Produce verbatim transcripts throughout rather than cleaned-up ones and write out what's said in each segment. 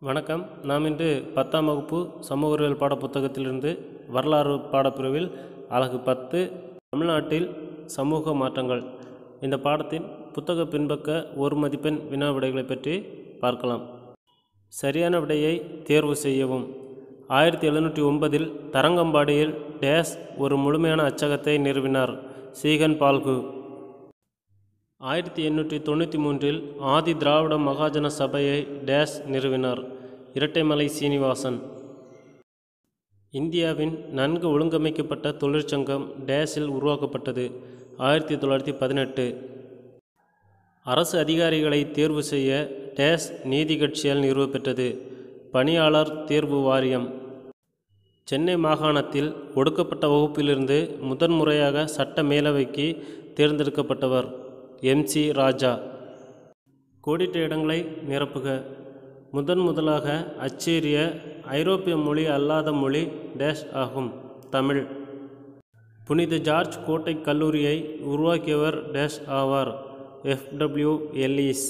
வணக்கம். நாம் இன்று பத்தாம் வகுப்பு சமூக அறிவியல் பாடப்புத்தகத்திலிருந்து வரலாறு பாடப்பிரிவில் அலகு பத்து தமிழ்நாட்டில் சமூக மாற்றங்கள் இந்த பாடத்தின் புத்தக பின்பக்க ஒரு மதிப்பெண் வினா விடைகளை பற்றி பார்க்கலாம். சரியான விடையை தேர்வு செய்யவும். ஆயிரத்தி எழுநூற்றி ஒன்பதில் தரங்கம்பாடியில் டேஸ் ஒரு முழுமையான அச்சகத்தை நிறுவினார். சீகன் பால்கு. ஆயிரத்தி எண்ணூற்றி தொண்ணூற்றி மூன்றில் ஆதி திராவிட மகாஜன சபையை டேஸ் நிறுவினார். இரட்டைமலை சீனிவாசன். இந்தியாவின் நன்கு ஒழுங்கமைக்கப்பட்ட தொழிற்சங்கம் டேஸில் உருவாக்கப்பட்டது. ஆயிரத்தி தொள்ளாயிரத்தி பதினெட்டு. அரசு அதிகாரிகளை தேர்வு செய்ய டேஸ் நீதி கட்சியால் நிறுவப்பெற்றது. பணியாளர் தேர்வு வாரியம். சென்னை மாகாணத்தில் ஒடுக்கப்பட்ட வகுப்பிலிருந்து முதன்முறையாக சட்ட மேலவைக்கு தேர்ந்தெடுக்கப்பட்டவர் எம் சி ராஜா. கோடிட்ட இடங்களை நிரப்புக. முதன் முதலாக அச்சேறிய ஐரோப்பிய மொழி அல்லாத மொழி டேஷ் ஆகும். தமிழ். புனித ஜார்ஜ் கோட்டை கல்லூரியை உருவாக்கியவர் டேஷ் ஆவார். F W Ellis.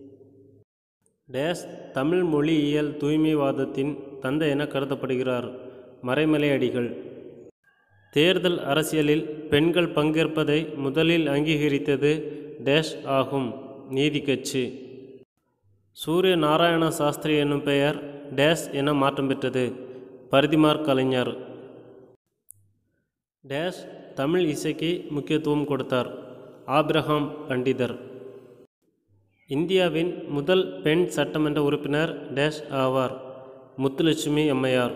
Dash Tamil மொழியியல் தூய்மைவாதத்தின் தந்தை என கருதப்படுகிறார். மறைமலை அடிகள். தேர்தல் அரசியலில் பெண்கள் பங்கேற்பதை முதலில் அங்கீகரித்தது டேஷ் ஆகும். நீதி கட்சி. சூரிய நாராயண சாஸ்திரி என்னும் பெயர் டேஷ் என மாற்றம் பெற்றது. பரிதிமார் கலைஞர். டேஷ் தமிழ் இசைக்கு முக்கியத்துவம் கொடுத்தார். ஆபிரகாம் பண்டிதர். இந்தியாவின் முதல் பெண் சட்டமன்ற உறுப்பினர் டேஷ் ஆவார். முத்துலட்சுமி அம்மையார்.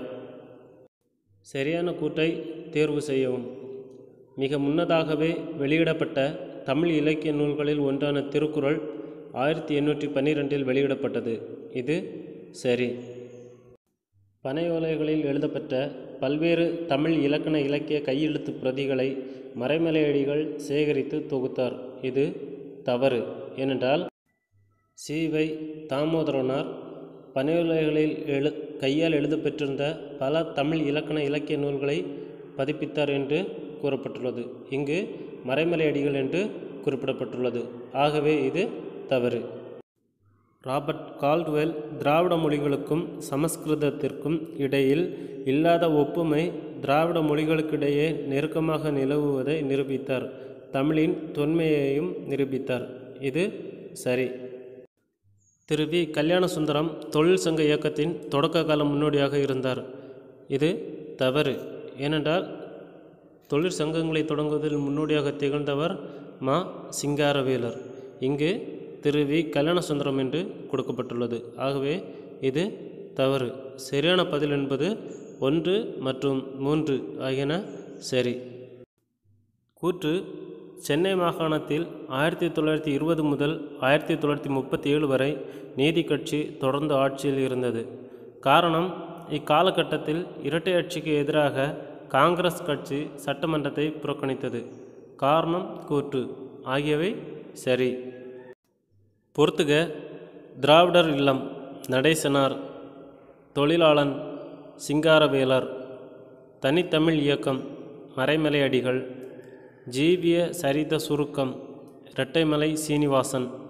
சரியான கூற்றை தேர்வு செய்யவும். மிக முன்னதாகவே வெளியிடப்பட்ட தமிழ் இலக்கிய நூல்களில் ஒன்றான திருக்குறள் ஆயிரத்தி எண்ணூற்றி பன்னிரெண்டில் வெளியிடப்பட்டது. இது சரி. பனையோலைகளில் எழுதப்பட்ட பல்வேறு தமிழ் இலக்கண இலக்கிய கையெழுத்து பிரதிகளை மறைமலையடிகள் சேகரித்து தொகுத்தார். இது தவறு. ஏனென்றால் சி வை தாமோதரனார் பனையோலைகளில் எழு கையால் எழுதப்பெற்றிருந்த பல தமிழ் இலக்கண இலக்கிய நூல்களை பதிப்பித்தார் என்று கூறப்பட்டுள்ளது. இங்கு மறைமலையடிகள் என்று குறிப்பிடப்பட்டுள்ளது. ஆகவே இது தவறு. ராபர்ட் கால்டுவெல் திராவிட மொழிகளுக்கும் சமஸ்கிருதத்திற்கும் இடையில் இல்லாத ஒப்புமை திராவிட மொழிகளுக்கிடையே நெருக்கமாக நிலவுவதை நிரூபித்தார். தமிழின் தொன்மையையும் நிரூபித்தார். இது சரி. திரு வி கல்யாணசுந்தரம் தொழில் சங்க இயக்கத்தின் தொடக்க கால முன்னோடியாக இருந்தார். இது தவறு. ஏனென்றால் தொழிற்சங்கங்களை தொடங்குவதில் முன்னோடியாக திகழ்ந்தவர் மா சிங்காரவேலர். இங்கு திரு வி கல்யாணசுந்தரம் என்று கொடுக்கப்பட்டுள்ளது. ஆகவே இது தவறு. சரியான பதில் என்பது ஒன்று மற்றும் மூன்று ஆகியன சரி. கூற்று. சென்னை மாகாணத்தில் ஆயிரத்தி தொள்ளாயிரத்தி இருபது முதல் ஆயிரத்தி தொள்ளாயிரத்தி முப்பத்தி ஏழு வரை நீதி கட்சி தொடர்ந்து ஆட்சியில் இருந்தது. காரணம், இக்காலகட்டத்தில் இரட்டை ஆட்சிக்கு எதிராக காங்கிரஸ் கட்சி சட்டமன்றத்தை புறக்கணித்தது. காரணம் கூற்று ஆகியவை சரி. பொறுத்துக. திராவிடர் இல்லம் நடேசனார். தொழிலாளன் சிங்காரவேலர். தனித்தமிழ் இயக்கம் மறைமலை அடிகள். ஜீவிய சரித சுருக்கம் இரட்டைமலை சீனிவாசன்.